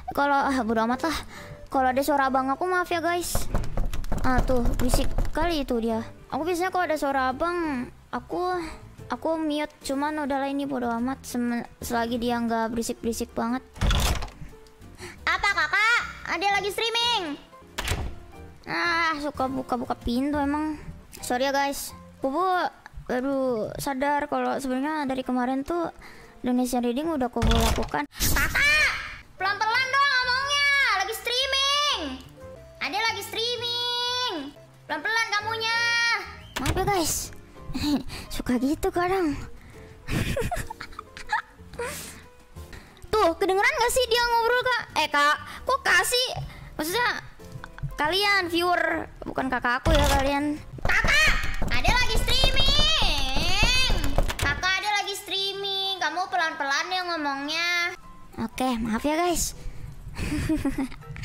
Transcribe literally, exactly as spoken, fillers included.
Kalau ah, bodo amat lah. Kalau ada suara abang aku maaf ya guys. Ah tuh berisik kali itu dia. Aku biasanya kalau ada suara abang aku aku mute, cuman udahlah ini bodo amat Sem selagi dia nggak berisik-berisik banget. Apa kakak? Ada lagi streaming? Ah suka buka-buka pintu emang. Sorry ya guys. Kubu baru sadar kalau sebenarnya dari kemarin tuh Indonesian Reading udah Kubu lakukan. Kakak, pelan-pelan dong ngomongnya. Lagi streaming. Ada lagi streaming. Pelan-pelan kamunya. Maaf ya guys. Suka gitu kadang. Tuh, kedengeran gak sih dia ngobrol kak? Eh kak, kok kasih? Maksudnya kalian viewer, bukan kakak aku ya kalian. Kakak, ada lagi streaming. Kakak ada lagi streaming. Kamu pelan-pelan ya ngomongnya. Oke, maaf ya guys.